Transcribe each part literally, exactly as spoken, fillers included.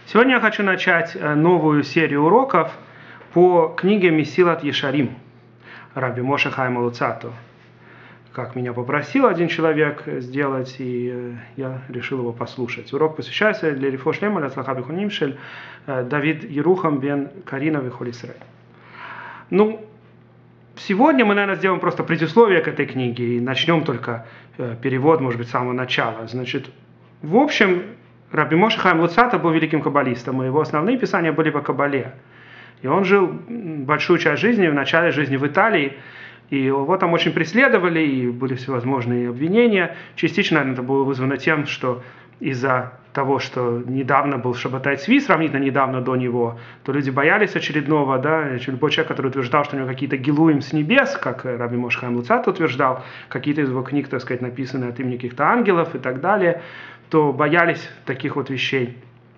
Сегодня я хочу начать новую серию уроков по книге Месилат Ешарим Раби Моше Хаима Луцато. Как меня попросил один человек сделать, и я решил его послушать. Урок посвящается для Рифо Шлема, для Ацлаха Бихуним Шель Давид Ерухам бен Карина Вихоль Исраэль. Ну, сегодня мы, наверное, сделаем просто предисловие к этой книге и начнем только перевод, может быть, с самого начала. Значит, в общем, Раби Моше Хаим Луцато был великим каббалистом, и его основные писания были по каббале. И он жил большую часть жизни, в начале жизни в Италии, и его там очень преследовали, и были всевозможные обвинения. Частично, наверное, это было вызвано тем, что из-за того, что недавно был Шаббатай Цви, сравнительно недавно до него, то люди боялись очередного, да, любой человек, который утверждал, что у него какие-то гилуим с небес, как Раби Моше Хаим Луцато утверждал, какие-то из его книг, так сказать, написаны от имени каких-то ангелов и так далее, то боялись таких вот вещей.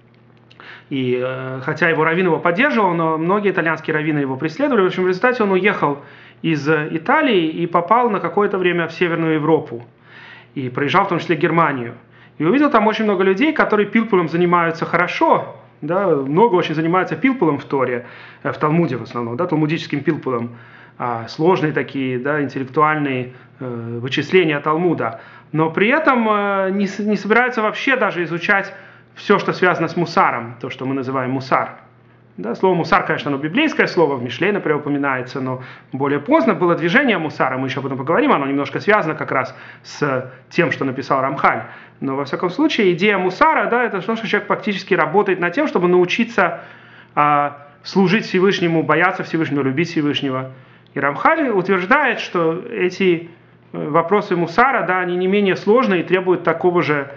И э, хотя его раввин его поддерживал, но многие итальянские раввины его преследовали. В общем, в результате он уехал из Италии и попал на какое-то время в Северную Европу. И проезжал в том числе Германию. И увидел там очень много людей, которые пилпулом занимаются хорошо, да, много очень занимаются пилпулом в Торе, в Талмуде в основном, да, талмудическим пилпулом, а, сложные такие, да, интеллектуальные э, вычисления Талмуда, но при этом э, не, не собираются вообще даже изучать все, что связано с мусаром, то, что мы называем мусар. Да, слово мусар, конечно, оно библейское слово, в Мишле, например, упоминается, но более поздно было движение мусара, мы еще об этом поговорим, оно немножко связано как раз с тем, что написал Рамхаль. Но, во всяком случае, идея мусара, да, это то, что человек практически работает над тем, чтобы научиться а, служить Всевышнему, бояться Всевышнего, любить Всевышнего. И Рамхаль утверждает, что эти вопросы мусара, да, они не менее сложные и требуют такого же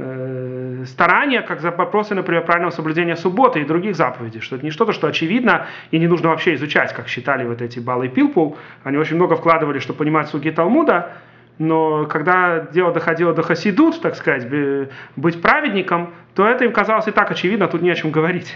э, старания, как за вопросы, например, правильного соблюдения субботы и других заповедей, что это не что-то, что очевидно и не нужно вообще изучать, как считали вот эти Бал и Пилпул. Они очень много вкладывали, чтобы понимать слуги Талмуда, но когда дело доходило до хасидут, так сказать, быть праведником, то это им казалось и так очевидно, тут не о чем говорить.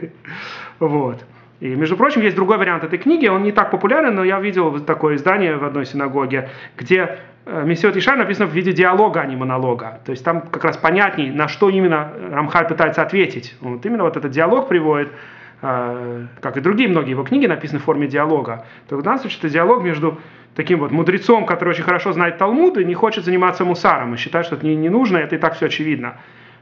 Вот. И, между прочим, есть другой вариант этой книги, он не так популярен, но я видел такое издание в одной синагоге, где Месилат Ешарим написано в виде диалога, а не монолога. То есть там как раз понятней, на что именно Рамхаль пытается ответить. Вот именно вот этот диалог приводит, как и другие многие его книги написаны в форме диалога. То в данном случае это диалог между таким вот мудрецом, который очень хорошо знает Талмуд и не хочет заниматься мусаром, и считает, что это не, не нужно, это и так все очевидно.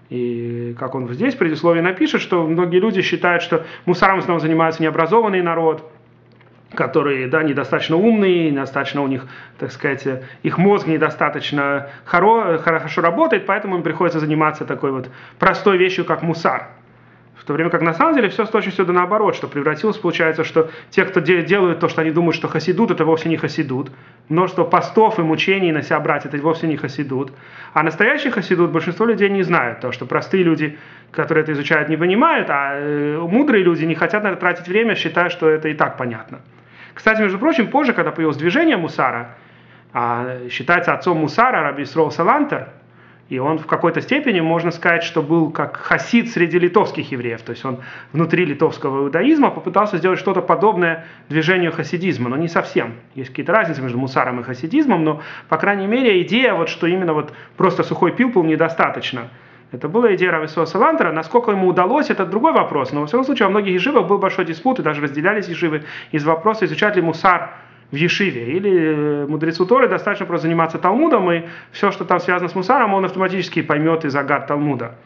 И как он здесь в предисловии напишет, что многие люди считают, что мусаром в основном занимается необразованный народ, которые, да, недостаточно умные, недостаточно у них, так сказать, их мозг недостаточно хоро, хорошо работает, поэтому им приходится заниматься такой вот простой вещью, как мусар. В то время как на самом деле все с точностью да наоборот, что превратилось, получается, что те, кто де- делают то, что они думают, что хасидут, это вовсе не хасидут. Множество постов и мучений на себя брать, это вовсе не хасидут. А настоящий хасидут большинство людей не знают, потому что простые люди, которые это изучают, не понимают, а э, мудрые люди не хотят на это тратить время, считая, что это и так понятно. Кстати, между прочим, позже, когда появилось движение мусара, а, считается отцом мусара Раби Исроэл Салантер, и он в какой-то степени, можно сказать, что был как хасид среди литовских евреев. То есть он внутри литовского иудаизма попытался сделать что-то подобное движению хасидизма, но не совсем. Есть какие-то разницы между мусаром и хасидизмом, но, по крайней мере, идея, вот, что именно вот просто сухой пилпул недостаточно. Это была идея Раби Исроэля Салантера. Насколько ему удалось, это другой вопрос. Но, во всяком случае, во многих ешивах был большой диспут, и даже разделялись ешивы из вопроса, изучать ли мусар в ешиве, или мудрецу Торы достаточно просто заниматься Талмудом, и все, что там связано с мусаром, он автоматически поймет и загад Талмуда.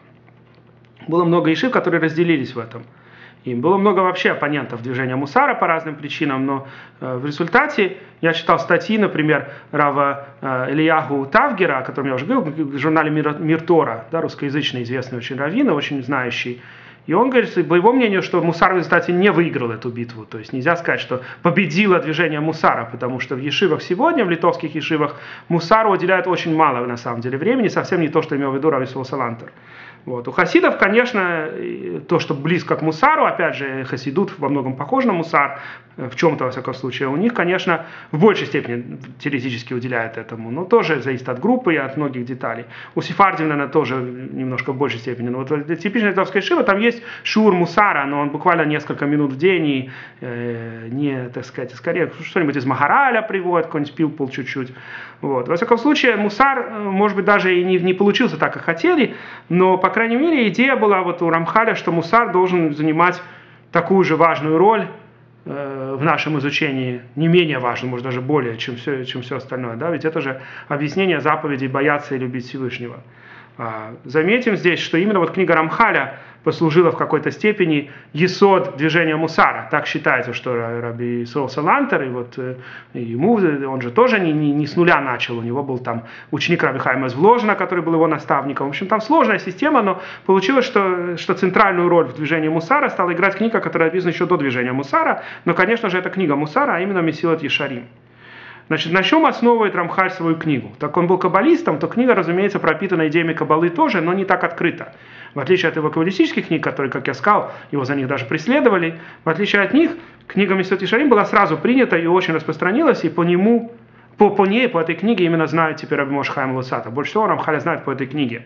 Было много ешив, которые разделились в этом. И было много вообще оппонентов движения мусара по разным причинам, но э, в результате я читал статьи, например, Рава э, Элияху Тавгера, о котором я уже говорил, в журнале Мир, Мир Тора, да, русскоязычный, известный очень раввин, очень знающий. И он говорит, по его мнению, что мусар в результате не выиграл эту битву. То есть нельзя сказать, что победило движение мусара, потому что в ешивах сегодня, в литовских ешивах, мусару уделяют очень мало на самом деле времени, совсем не то, что имел в виду Раби Исроэл Салантер. Вот. У хасидов, конечно, то, что близко к мусару, опять же, хасидут во многом похож на мусар, в чем-то, во всяком случае, у них, конечно, в большей степени теоретически уделяют этому, но тоже зависит от группы и от многих деталей. У сефардов, наверное, тоже немножко в большей степени. Но вот типичная литовская шива, там есть шур мусара, но он буквально несколько минут в день, и э, не, так сказать, скорее что-нибудь из Магараля приводит, какой-нибудь пилпул чуть-чуть. Вот. Во всяком случае, мусар, может быть, даже и не, не получился так, как хотели, но, по крайней мере, идея была вот у Рамхаля, что мусар должен занимать такую же важную роль э, в нашем изучении, не менее важную, может даже более, чем все, чем все остальное. Да? Ведь это же объяснение заповедей бояться и любить Всевышнего. А, заметим здесь, что именно вот книга Рамхаля послужила в какой-то степени есод движения мусара. Так считается, что Раби Исроэл Салантер, и вот и ему, он же тоже не, не, не с нуля начал, у него был там ученик Раби Хаима из Вложина, который был его наставником. В общем, там сложная система, но получилось, что, что центральную роль в движении мусара стала играть книга, которая написана еще до движения мусара, но, конечно же, это книга мусара, а именно Месилат Ешарим. Значит, на чем основывает Рамхаль свою книгу? Так он был каббалистом, то книга, разумеется, пропитана идеями каббалы тоже, но не так открыто. В отличие от его каббалистических книг, которые, как я сказал, его за них даже преследовали, в отличие от них, книга Месилат Ешарим была сразу принята и очень распространилась, и по нему, по, по ней, по этой книге именно знают теперь Раби Моше Хаим Луцата. Больше всего Рамхаля знают по этой книге.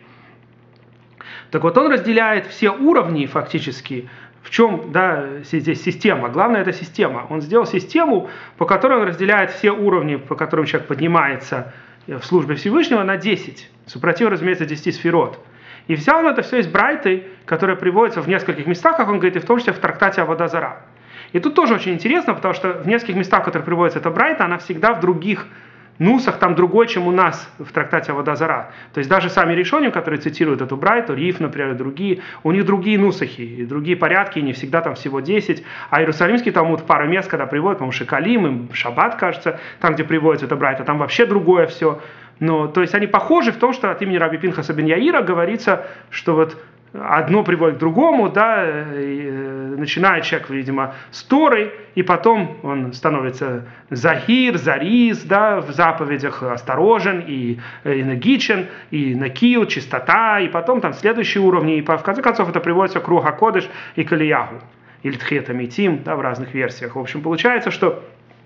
Так вот, он разделяет все уровни фактически. В чем, да, здесь система? Главное, это система. Он сделал систему, по которой он разделяет все уровни, по которым человек поднимается в службе Всевышнего, на десять. Супротив, разумеется, десяти сферот. И взял он это все из Брайты, которая приводится в нескольких местах, как он говорит, и в том числе в трактате Авода Зара. И тут тоже очень интересно, потому что в нескольких местах, в которых приводится эта Брайта, она всегда в других нусах там другой, чем у нас в трактате Авода Зара. То есть даже сами решоним, которые цитируют эту Брайту, Риф, например, и другие, у них другие нусахи, и другие порядки, и не всегда там всего десять. А Иерусалимский Талмуд пару мест, когда приводят, по-моему, Шекалим, и Шаббат, кажется, там, где приводится эта Брайта, там вообще другое все. Но, то есть они похожи в том, что от имени Раби Пинхаса бен Яира говорится, что вот одно приводит к другому, да, и начинает человек, видимо, с Торы, и потом он становится захир, зарис, да, в заповедях осторожен и энергичен, и накиют, чистота, и потом там следующие уровни, и в конце концов это приводится к Руха Кодеш и к Ильяху, или Тхета Митим, да, в разных версиях. В общем, получается, что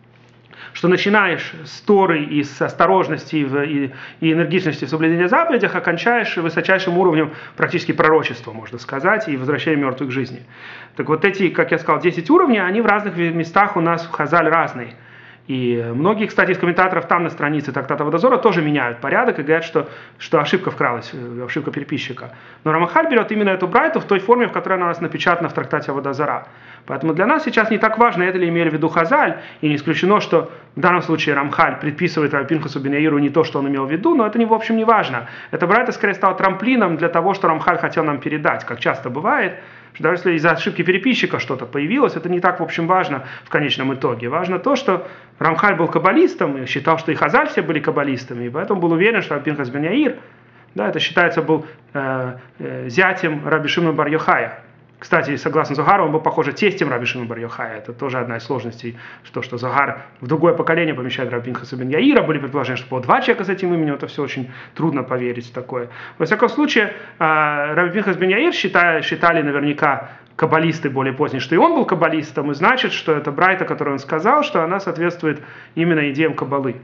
что начинаешь с Торы и с осторожности и, и энергичности в соблюдении заповедей, окончаешь высочайшим уровнем практически пророчества, можно сказать, и возвращения мертвых к жизни. Так вот эти, как я сказал, десять уровней, они в разных местах у нас в Хазаль разные. И многие, кстати, из комментаторов там на странице трактата Авода Зора тоже меняют порядок и говорят, что, что ошибка вкралась, ошибка переписчика. Но Рамхаль берет именно эту брайту в той форме, в которой она у нас напечатана в трактате Авода Зора. Поэтому для нас сейчас не так важно, это ли имели в виду Хазаль, и не исключено, что в данном случае Рамхаль предписывает Раби Пинхасу бен Яиру не то, что он имел в виду, но это, в общем, не важно. Эта брайта скорее стала трамплином для того, что Рамхаль хотел нам передать, как часто бывает, что даже если из-за ошибки переписчика что-то появилось, это не так, в общем, важно в конечном итоге. Важно то, что Рамхаль был каббалистом и считал, что и Хазаль все были каббалистами, и поэтому был уверен, что Раби Пинхас бен Яир, да, это считается, был э, э, зятем Раби Шимона бар Йохая. Кстати, согласно Зогару, он был, похоже, тестем Раби Шимона бар Йохая. Это тоже одна из сложностей, что, что Зогар в другое поколение помещает Раби Пинхаса бен Яира. Были предположения, что было два человека с этим именем. Это все очень трудно поверить в такое. Во всяком случае, Раби Пинхас бен Яир считали, считали наверняка каббалисты более поздние, что и он был каббалистом, и значит, что эта брайта, которую он сказал, что она соответствует именно идеям каббалы.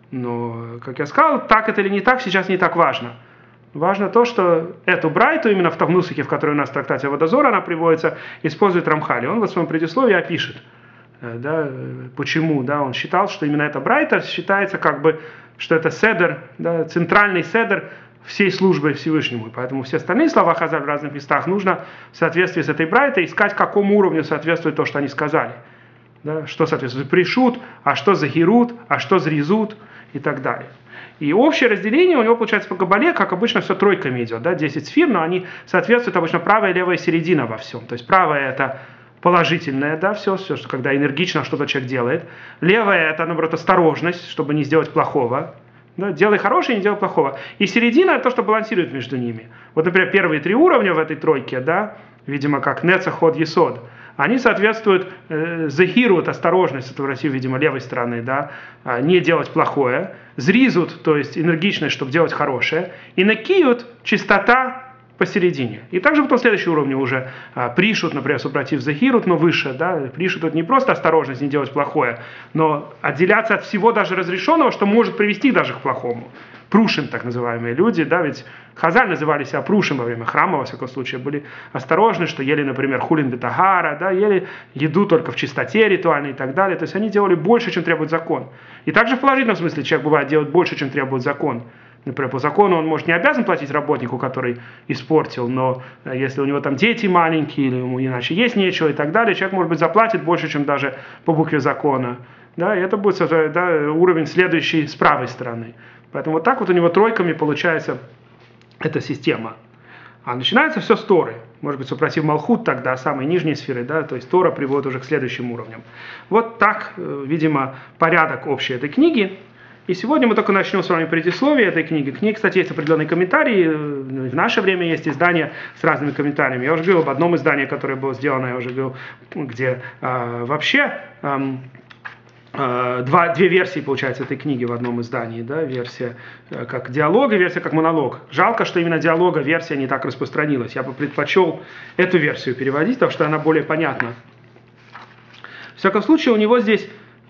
Но, как я сказал, так это или не так, сейчас не так важно. Важно то, что эту брайту, именно в том нусахе, в которой у нас в трактате Авода Зора она приводится, использует Рамхаль. Он в своем предисловии опишет, да, почему, да, он считал, что именно эта брайта считается как бы, что это седер, да, центральный седер всей службы Всевышнему. Поэтому все остальные слова Хазаль в разных местах нужно в соответствии с этой брайтой искать, какому уровню соответствует то, что они сказали. Да, что соответствует пришут, а что захирут, а что зрезут и так далее. И общее разделение у него получается по кабале, как обычно, все тройками идет, да, десять сфер, но они соответствуют обычно правая и левая середина во всем. То есть правая это положительное, да, все, все, что когда энергично что-то человек делает. Левая это, наоборот, осторожность, чтобы не сделать плохого. Да, делай хорошее, не делай плохого. И середина это то, что балансирует между ними. Вот, например, первые три уровня в этой тройке, да, видимо, как Нецах, Ход, Есод, они соответствуют э, захирут, осторожность, это в России, видимо, левой стороны, да, не делать плохое, зризут, то есть энергичность, чтобы делать хорошее, и накиют, чистота посередине. И также потом следующие уровни уже а, пришут, например, супротив захирут, но выше, да, пришут это не просто осторожность, не делать плохое, но отделяться от всего даже разрешенного, что может привести даже к плохому. Прушим, так называемые люди, да, ведь Хазаль называли себя прушим во время храма, во всяком случае, были осторожны, что ели, например, хулин бетагара, да, ели еду только в чистоте ритуальной и так далее, то есть они делали больше, чем требует закон. И также в положительном смысле человек бывает делать больше, чем требует закон. Например, по закону он, может, не обязан платить работнику, который испортил, но если у него там дети маленькие, или ему иначе есть нечего и так далее, человек, может быть, заплатит больше, чем даже по букве закона. Да, и это будет, да, уровень следующий с правой стороны. Поэтому вот так вот у него тройками получается эта система. А начинается все с Торы. Может быть, супротив Малхут тогда, самой нижней сферы, да, то есть Тора приводит уже к следующим уровням. Вот так, видимо, порядок общей этой книги. И сегодня мы только начнем с вами предисловие этой книги. К ней, кстати, есть определенные комментарии. В наше время есть издания с разными комментариями. Я уже говорил об одном издании, которое было сделано, я уже говорил, где э, вообще э, э, два, две версии, получается, этой книги в одном издании. Да? Версия э, как диалог и версия как монолог. Жалко, что именно диалога версия не так распространилась. Я бы предпочел эту версию переводить, потому что она более понятна. В всяком случае, у него здесь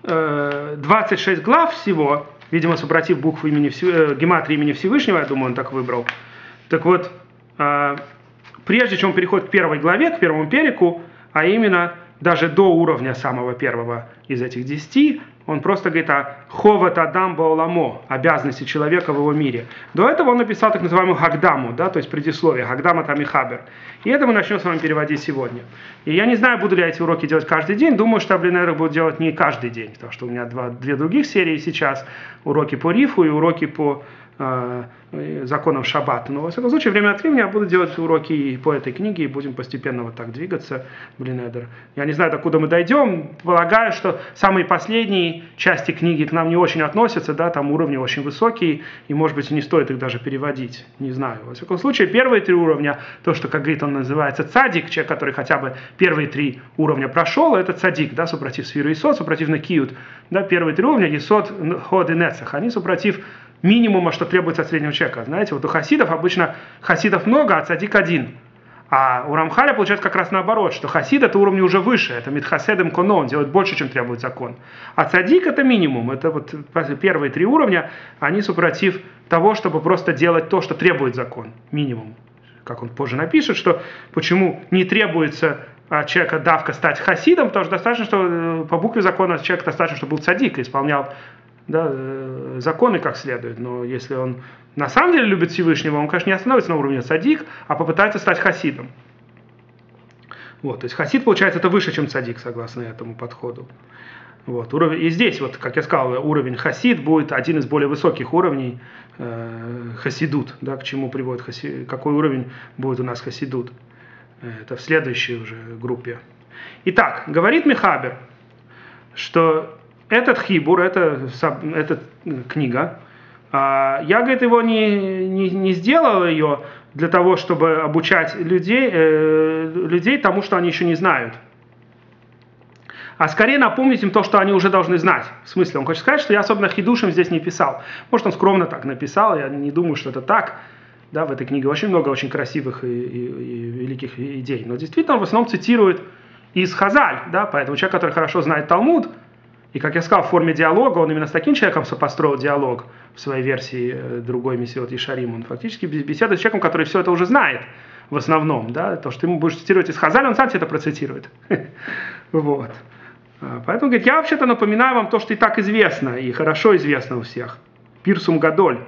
э, двадцать шесть глав всего. Видимо, супротив букв имени Всев... гематрии имени Всевышнего, я думаю, он так выбрал. Так вот, э, прежде чем он переходит к первой главе, к первому перику, а именно даже до уровня самого первого из этих десяти, он просто говорит о ховат адам баоламо, обязанности человека в его мире. До этого он написал так называемую хагдаму, да, то есть предисловие, хагдама там и хабер. И это мы начнем с вами переводить сегодня. И я не знаю, буду ли я эти уроки делать каждый день. Думаю, что я, наверное, буду делать не каждый день, потому что у меня два, две других серии сейчас. Уроки по рифу и уроки по э, законам шаббата. Но, во всяком случае, время от времени я буду делать уроки и по этой книге, и будем постепенно вот так двигаться. Блин, Эдер. Я не знаю, докуда мы дойдем. Полагаю, что самые последние части книги к нам не очень относятся, да, там уровни очень высокие, и, может быть, не стоит их даже переводить. Не знаю. Во всяком случае, первые три уровня, то, что, как говорит он, называется цадик, человек, который хотя бы первые три уровня прошел, это цадик, да, супротив сферы Исод, супротив Накиют. Да, первые три уровня, Исод, Ход и Нецах, они супротив минимума, что требуется от среднего человека. Знаете, вот у хасидов обычно хасидов много, а цадик один. А у Рамхаля получается как раз наоборот, что хасид это уровень уже выше, это митхаседем коно, он делает больше, чем требует закон. А цадик это минимум, это вот первые три уровня, они супротив того, чтобы просто делать то, что требует закон, минимум. Как он позже напишет, что почему не требуется от человека давка стать хасидом, потому что достаточно, что по букве закона человек достаточно, чтобы был цадик и исполнял, да, законы как следует. Но если он на самом деле любит Всевышнего, он, конечно, не остановится на уровне цадик, а попытается стать хасидом. Вот, то есть хасид, получается, это выше, чем цадик, согласно этому подходу. Вот, уровень, и здесь, вот, как я сказал, уровень хасид будет один из более высоких уровней э, хасидут. Да, к чему приводит хасид, какой уровень будет у нас хасидут. Это в следующей уже группе. Итак, говорит Мехабер, что этот хибур, это, эта книга, я, говорит, его не, не, не сделал ее для того, чтобы обучать людей, э, людей тому, что они еще не знают. А скорее напомнить им то, что они уже должны знать. В смысле, он хочет сказать, что я особенно хидушем здесь не писал. Может, он скромно так написал, я не думаю, что это так. Да, в этой книге очень много очень красивых и, и, и великих идей. Но действительно он в основном цитирует из Хазаль. Да, поэтому человек, который хорошо знает Талмуд, и, как я сказал, в форме диалога, он именно с таким человеком сопостроил диалог в своей версии другой Месилот Ешарим. Он фактически беседует с человеком, который все это уже знает в основном. Да? То, что ты ему будешь цитировать из Хазаль, он сам тебе это процитирует. Вот. Поэтому, говорит, я вообще-то напоминаю вам то, что и так известно, и хорошо известно у всех. Пирсум Гадоль.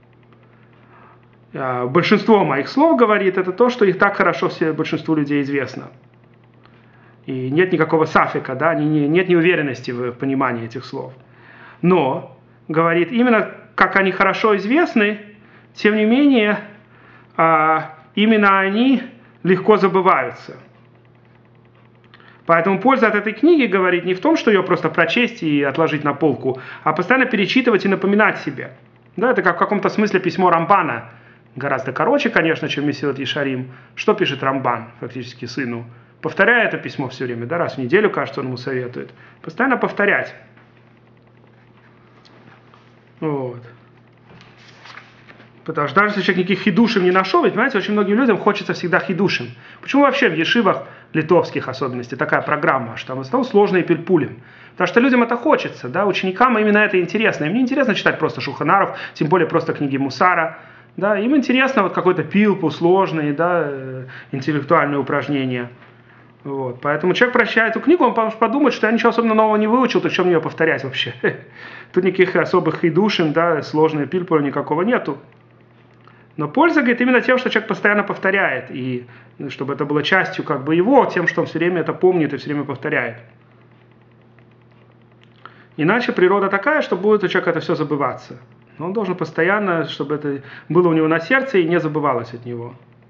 Большинство моих слов, говорит, это то, что их так хорошо все, большинству людей известно. И нет никакого сафика, да, нет неуверенности в понимании этих слов. Но, говорит, именно как они хорошо известны, тем не менее, именно они легко забываются. Поэтому польза от этой книги, говорит, не в том, что ее просто прочесть и отложить на полку, а постоянно перечитывать и напоминать себе. Да, это как в каком-то смысле письмо Рамбана. Гораздо короче, конечно, чем Месилот Ешарим. Что пишет Рамбан, фактически, сыну? Повторяя это письмо все время, да, раз в неделю, кажется, он ему советует. Постоянно повторять. Вот. Потому что даже если человек никаких хидушим не нашел, ведь, понимаете, очень многим людям хочется всегда хидушим. Почему вообще в ешивах литовских особенностей такая программа, что там в основном сложные пильпулем? Потому что людям это хочется, да, ученикам именно это интересно. Им не интересно читать просто Шулхан Арух, тем более просто книги Мусара. Да, им интересно вот какой-то пилпу, сложные, да, интеллектуальные упражнения. Вот. Поэтому человек прочитает эту книгу, он подумает, что я ничего особенно нового не выучил, то чем мне ее повторять вообще? Тут никаких особых хидушин, да, сложной пильпура никакого нету. Но польза, говорит, именно тем, что человек постоянно повторяет, и ну, чтобы это было частью как бы его, тем, что он все время это помнит и все время повторяет. Иначе природа такая, что будет у человека это все забываться. Но он должен постоянно, чтобы это было у него на сердце и не забывалось от него.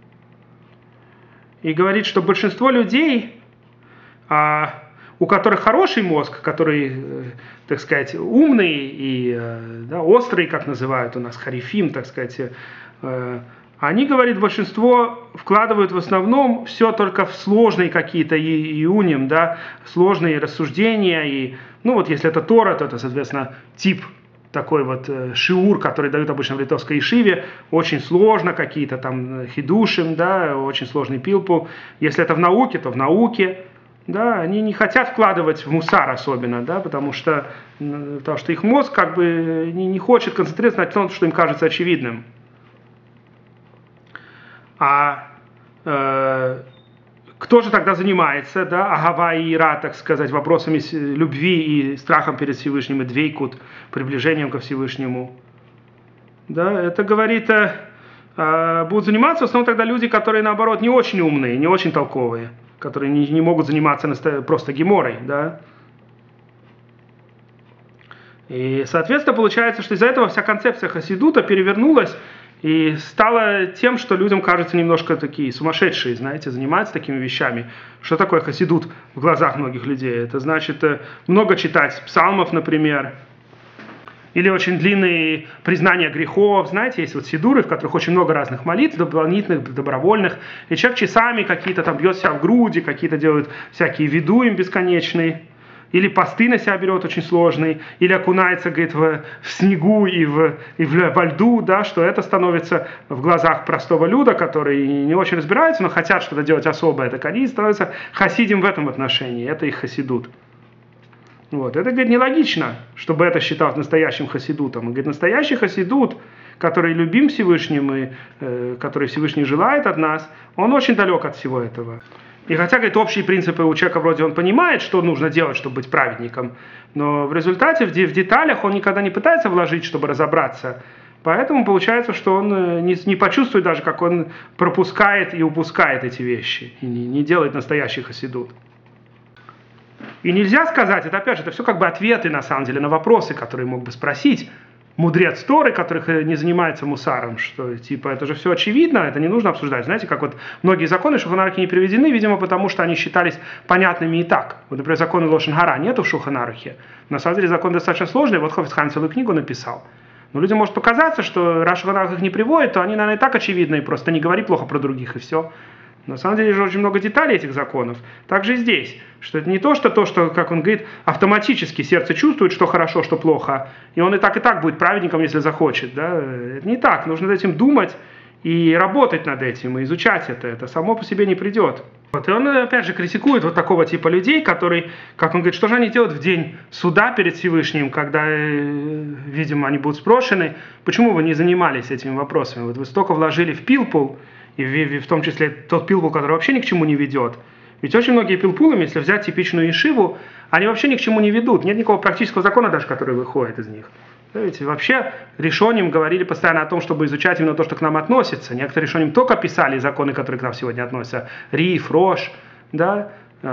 И говорит, что большинство людей, а, у которых хороший мозг, который, так сказать, умный и да, острый, как называют у нас, харифим, так сказать, э, они, говорит, большинство вкладывают в основном все только в сложные какие-то иуним, да, сложные рассуждения. И, ну вот если это Тора, то это, соответственно, тип такой вот э, шиур, который дают обычно в литовской ишиве, очень сложно, какие-то там хидушим, да, очень сложный пилпул. Если это в науке, то в науке. Да, они не хотят вкладывать в мусар особенно, да, потому, что, потому что их мозг как бы не, не хочет концентрироваться на том, что им кажется очевидным. А э, кто же тогда занимается, да, агава и ира, так сказать, вопросами любви и страхом перед Всевышним, и двейкут, приближением ко Всевышнему? Да, это говорит, э, э, будут заниматься в основном тогда люди, которые, наоборот, не очень умные, не очень толковые, которые не, не могут заниматься просто геморой, да. И, соответственно, получается, что из-за этого вся концепция хасидута перевернулась и стала тем, что людям кажется немножко такие сумасшедшие, знаете, занимаются такими вещами. Что такое хасидут в глазах многих людей? Это значит много читать псалмов, например, или очень длинные признания грехов. Знаете, есть вот сидуры, в которых очень много разных молитв, дополнительных, добровольных. И человек часами какие-то там бьет себя в груди, какие-то делают всякие видуим бесконечные. Или посты на себя берет очень сложные, или окунается, говорит, в, в снегу и, в, и в, во льду, да, что это становится в глазах простого люда, который не очень разбирается, но хотят что-то делать особое, так они становятся хасидим в этом отношении, это их хасидут. Вот. Это, говорит, нелогично, чтобы это считалось настоящим хасидутом. Он говорит, настоящий хасидут, который любим Всевышним и э, который Всевышний желает от нас, он очень далек от всего этого. И хотя, говорит, общие принципы у человека вроде он понимает, что нужно делать, чтобы быть праведником, но в результате в, де- в деталях он никогда не пытается вложить, чтобы разобраться. Поэтому получается, что он не, не почувствует даже, как он пропускает и упускает эти вещи, и не, не делает настоящий хасидут. И нельзя сказать, это опять же, это все как бы ответы на самом деле на вопросы, которые мог бы спросить мудрец Торы, который не занимается мусаром, что типа это же все очевидно, это не нужно обсуждать. Знаете, как вот многие законы в Шулхан Арухе не приведены, видимо, потому что они считались понятными и так. Вот, например, законы Лошен Гара нету в Шулхан Арухе. На самом деле закон достаточно сложный, вот Хафец Хаим целую книгу написал. Но людям может показаться, что раз Шулхан Арух их не приводит, то они, наверное, и так очевидны, просто не говори плохо про других и все. На самом деле же очень много деталей этих законов. Также и здесь, что это не то, что то, что, как он говорит, автоматически сердце чувствует, что хорошо, что плохо, и он и так и так будет праведником, если захочет. Да? Это не так. Нужно над этим думать и работать над этим, и изучать это. Это само по себе не придет. Вот. И он, опять же, критикует вот такого типа людей, которые, как он говорит, что же они делают в день суда перед Всевышним, когда, видимо, они будут спрошены, почему вы не занимались этими вопросами? Вот вы столько вложили в пилпул, и в, в том числе тот пилпул, который вообще ни к чему не ведет. Ведь очень многие пилпулами, если взять типичную ишиву, они вообще ни к чему не ведут. Нет никакого практического закона даже, который выходит из них. Видите, вообще решоним говорили постоянно о том, чтобы изучать именно то, что к нам относится. Некоторые решоним только писали законы, которые к нам сегодня относятся. Риф, Рош, да,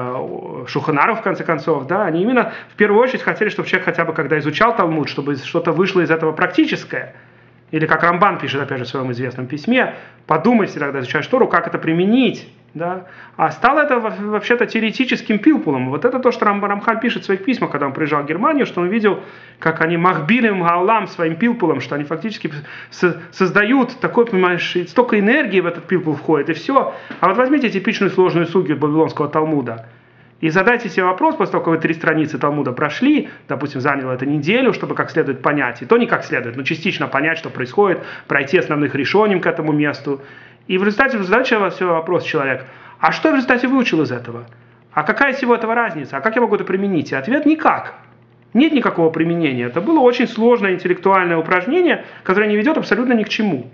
Шулхан Арух, в конце концов. Да, они именно в первую очередь хотели, чтобы человек хотя бы, когда изучал Талмуд, чтобы что-то вышло из этого практическое. Или как Рамбан пишет, опять же, в своем известном письме, подумайте, когда изучаешь Тору, как это применить. Да? А стало это вообще-то теоретическим пилпулом. Вот это то, что Рам, Рамхаль пишет в своих письмах, когда он приезжал в Германию, что он видел, как они махбилим гаулам своим пилпулом, что они фактически со- создают такой, понимаешь, столько энергии в этот пилпул входит, и все. А вот возьмите типичную сложную сугью Вавилонского Талмуда. И задайте себе вопрос, после того, как вы три страницы Талмуда прошли, допустим, заняло это неделю, чтобы как следует понять, и то не как следует, но частично понять, что происходит, пройти основных решений к этому месту. И в результате задайте себе вопрос человек, а что я в результате выучил из этого? А какая всего этого разница? А как я могу это применить? И ответ – никак. Нет никакого применения. Это было очень сложное интеллектуальное упражнение, которое не ведет абсолютно ни к чему.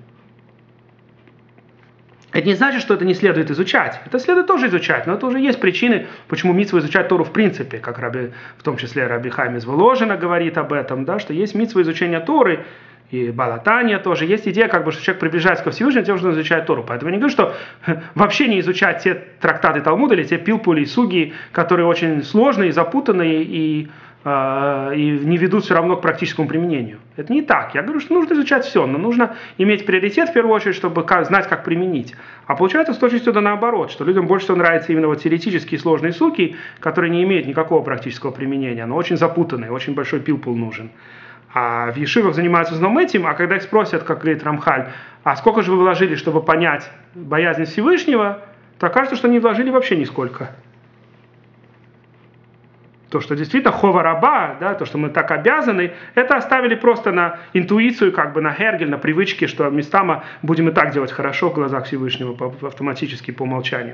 Это не значит, что это не следует изучать. Это следует тоже изучать, но это уже есть причины, почему мицва изучать Тору в принципе, как Раби, в том числе Раби Хаим из Воложина говорит об этом, да, что есть мицва изучения Торы, и Балатания тоже. Есть идея, как бы, что человек приближается ко Всевышнему, тем, что он изучает Тору. Поэтому я не говорю, что вообще не изучать те трактаты Талмуда или те пилпули и суги, которые очень сложные, запутанные и, э, и не ведут все равно к практическому применению. Это не так. Я говорю, что нужно изучать все, но нужно иметь приоритет в первую очередь, чтобы знать, как применить. А получается с точностью да наоборот, что людям больше всего нравятся именно вот теоретические сложные суги, которые не имеют никакого практического применения, но очень запутанные, очень большой пилпул нужен. А в ешивах занимаются в основном этим, а когда их спросят, как говорит Рамхаль, а сколько же вы вложили, чтобы понять боязнь Всевышнего, то окажется, что не вложили вообще нисколько. То, что действительно хова раба, да, то, что мы так обязаны, это оставили просто на интуицию, как бы на хергель, на привычки, что местами будем и так делать хорошо в глазах Всевышнего автоматически по умолчанию.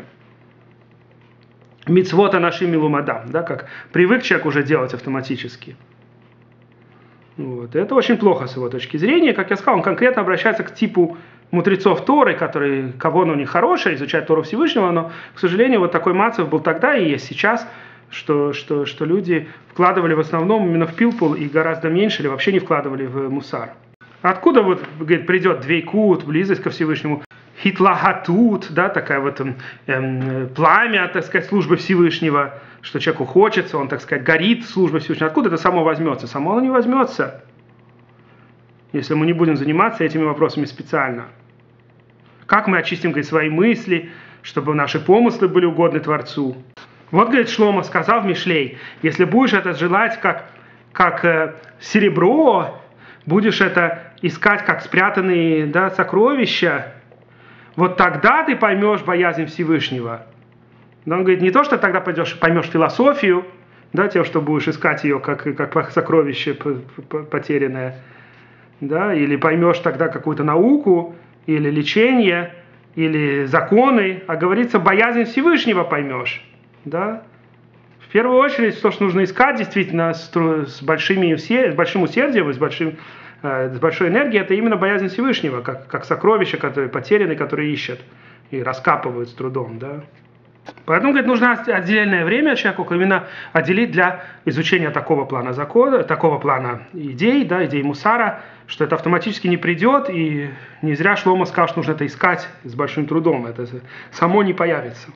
Мицвота нашим милумадам, да, как привык человек уже делать автоматически. Вот. Это очень плохо с его точки зрения. Как я сказал, он конкретно обращается к типу мудрецов Торы, которые, кого он у них хороший, изучает Тору Всевышнего, но, к сожалению, вот такой мацев был тогда и есть сейчас, что, что, что люди вкладывали в основном именно в пилпул и гораздо меньше, или вообще не вкладывали в мусар. Откуда вот, говорит, придет двейкут, близость ко Всевышнему, хитлагатут, да, такая вот эм, пламя, так сказать, службы Всевышнего, что человеку хочется, он, так сказать, горит службой Всевышнего. Откуда это само возьмется? Само оно не возьмется, если мы не будем заниматься этими вопросами специально. Как мы очистим, говорит, свои мысли, чтобы наши помыслы были угодны Творцу. Вот, говорит, Шломо сказал в Мишлей, если будешь это желать как, как э, серебро, будешь это искать как спрятанные, да, сокровища, вот тогда ты поймешь боязнь Всевышнего. Но он говорит, не то, что тогда пойдешь, поймешь философию, да, тем, что будешь искать ее как, как сокровище потерянное, да, или поймешь тогда какую-то науку, или лечение, или законы, а говорится, боязнь Всевышнего поймешь. Да? В первую очередь, то, что нужно искать действительно с, с, большими, с большим усердием, с, большим, э, с большой энергией, это именно боязнь Всевышнего, как, как сокровища, которые потеряны, которые ищут и раскапывают с трудом. Да? Поэтому, говорит, нужно отдельное время человеку именно отделить для изучения такого плана закона, такого плана идей, да, идей мусара, что это автоматически не придет, и не зря Шломо сказал, что нужно это искать с большим трудом, это само не появится.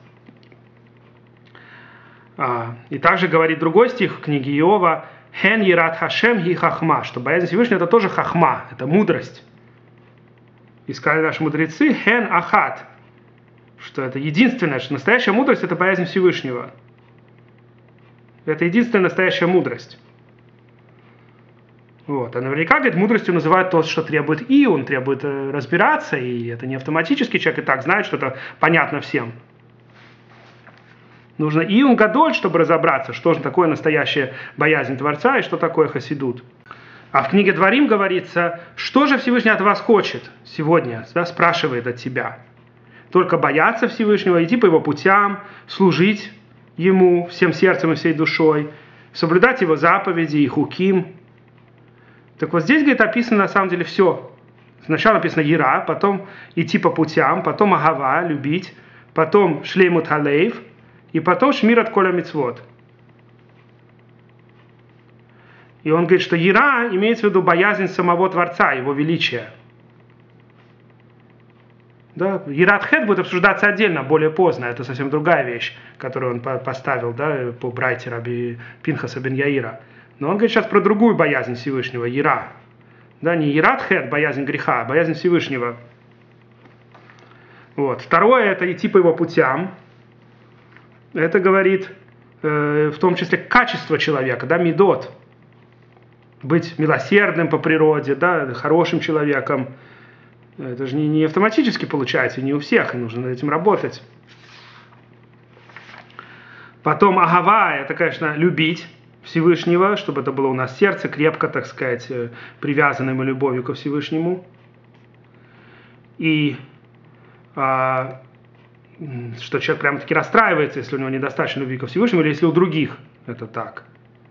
И также говорит другой стих в книге Иова, «Хен ерат хашем хи хахма», что боязнь Всевышнего это тоже хахма, это мудрость. И сказали наши мудрецы, «Хен ахат», что это единственное, что настоящая мудрость это боязнь Всевышнего. Это единственная настоящая мудрость. Вот. А наверняка, говорит, мудростью называют то, что требует иун, требует разбираться, и это не автоматически человек и так знает, что это понятно всем. Нужно иун гадоль, чтобы разобраться, что же такое настоящая боязнь Творца и что такое хасидут. А в книге Дворим говорится, что же Всевышний от вас хочет сегодня, да, спрашивает от тебя. Только бояться Всевышнего, идти по его путям, служить ему всем сердцем и всей душой, соблюдать его заповеди и хуким. Так вот здесь, говорит, описано на самом деле все. Сначала написано Ира, потом идти по путям, потом Агава, любить, потом Шлеймут Халейв, и потом Шмир от Коля Мицвот. И он говорит, что Ира имеется в виду боязнь самого Творца, его величия. Да, Ират Хет будет обсуждаться отдельно, более поздно. Это совсем другая вещь, которую он поставил, да, по брайте Раби Пинхаса бен Яира. Но он говорит сейчас про другую боязнь Всевышнего, Ира. Да, не Ират Хет, боязнь греха, а боязнь Всевышнего. Вот. Второе, это идти по его путям. Это говорит э, в том числе качество человека, да, мидот. Быть милосердным по природе, да, хорошим человеком. Это же не, не автоматически получается, не у всех, и нужно над этим работать. Потом агава, это, конечно, любить Всевышнего, чтобы это было у нас сердце крепко, так сказать, привязанным любовью ко Всевышнему. И а, что человек прямо-таки расстраивается, если у него недостаточно любви ко Всевышнему, или если у других это так.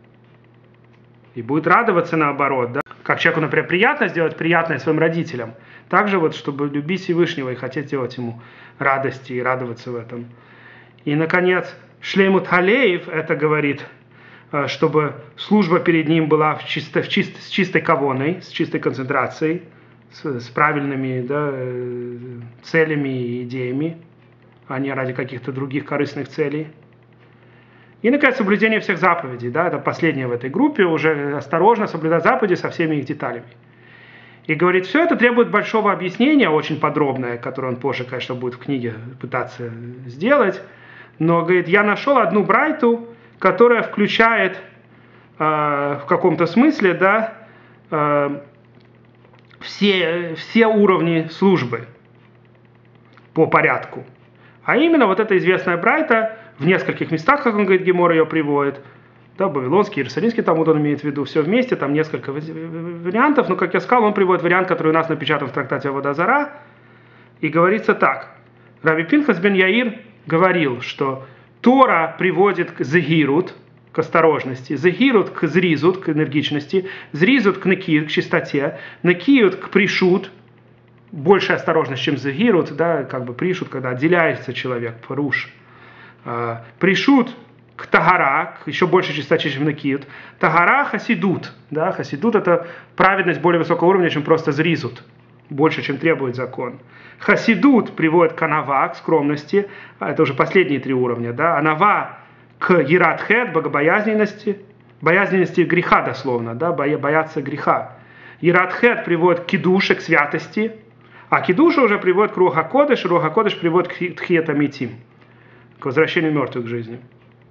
И будет радоваться наоборот, да? Как человеку, например, приятно сделать приятное своим родителям. Также вот, чтобы любить Всевышнего и хотеть делать ему радости и радоваться в этом. И, наконец, Шлеймут Халеев, это говорит чтобы служба перед ним была в чисто, в чисто, с чистой кавоной, с чистой концентрацией, с, с правильными, да, целями и идеями, а не ради каких-то других корыстных целей. И, наконец, соблюдение всех заповедей. Да, это последнее в этой группе, уже осторожно соблюдать заповеди со всеми их деталями. И говорит, все это требует большого объяснения, очень подробное, которое он позже, конечно, будет в книге пытаться сделать. Но, говорит, я нашел одну брайту, которая включает э, в каком-то смысле, да, э, все, все уровни службы по порядку. А именно вот эта известная брайта в нескольких местах, как он говорит, Гемора ее приводит, да, Вавилонский, Иерусалимский Талмуд он имеет в виду, все вместе, там несколько вариантов, но, как я сказал, он приводит вариант, который у нас напечатан в трактате Авода Зара, и говорится так. Раби Пинхас бен Яир говорил, что Тора приводит к зегирут, к осторожности, зегирут к зризут, к энергичности, зризут к некиют, к чистоте, некиют к пришут, большая осторожность, чем зегирут, да, как бы пришут, когда отделяется человек, поруш. Пришут к тагара, к еще большей чистоте, чем некиют. Тагара хасидут, да, хасидут это праведность более высокого уровня, чем просто зризут, больше, чем требует закон. Хасидут приводит к анава, к скромности, это уже последние три уровня, да, анава к ерат-хет, богобоязненности, боязненности греха дословно, да, бояться греха. Ерат-хет приводит к кидуше, к святости, а кидуша уже приводит к руха-кодеш, руха-кодеш приводит к тхиета-митим, к возвращению мертвых к жизни.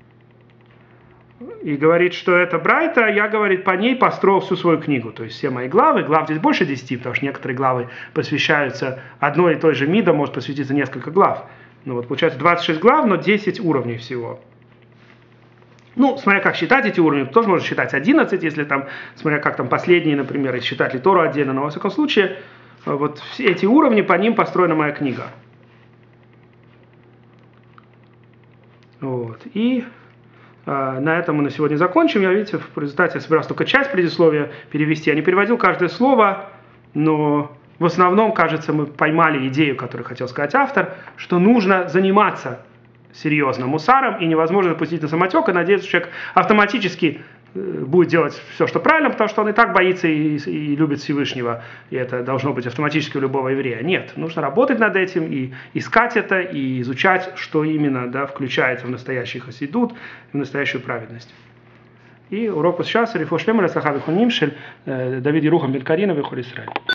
И говорит, что это брайта, я, говорит, по ней построил всю свою книгу. То есть все мои главы, глав здесь больше десяти, потому что некоторые главы посвящаются одной и той же мида, может посвятиться несколько глав. Ну вот получается двадцать шесть глав, но десять уровней всего. Ну, смотря как считать эти уровни, тоже можно считать одиннадцать, если там, смотря как там последние, например, и считать ли Тору отдельно, но во всяком случае, вот все эти уровни, по ним построена моя книга. Вот, и... На этом мы на сегодня закончим. Я, видите, в результате я собирался только часть предисловия перевести. Я не переводил каждое слово, но в основном, кажется, мы поймали идею, которую хотел сказать автор, что нужно заниматься серьезно мусаром, и невозможно допустить на самотек, и надеяться, что человек автоматически будет делать все, что правильно, потому что он и так боится и, и любит Всевышнего, и это должно быть автоматически у любого еврея. Нет, нужно работать над этим и искать это, и изучать, что именно, да, включается в настоящий хасидут, в настоящую праведность. И урок сейчас Рифо Шлема Лесаха Вихуним Шель Давид Ерухам бен Карина Вихоль Исраэль.